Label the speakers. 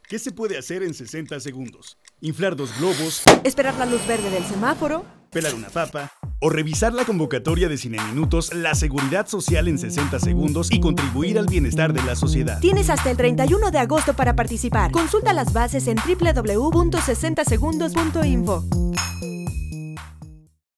Speaker 1: ¿Qué se puede hacer en 60 segundos? Inflar 2 globos,
Speaker 2: esperar la luz verde del semáforo,
Speaker 1: pelar una papa o revisar la convocatoria de Cineminutos, la seguridad social en 60 segundos y contribuir al bienestar de la sociedad.
Speaker 2: Tienes hasta el 31 de agosto para participar. Consulta las bases en www.60segundos.info.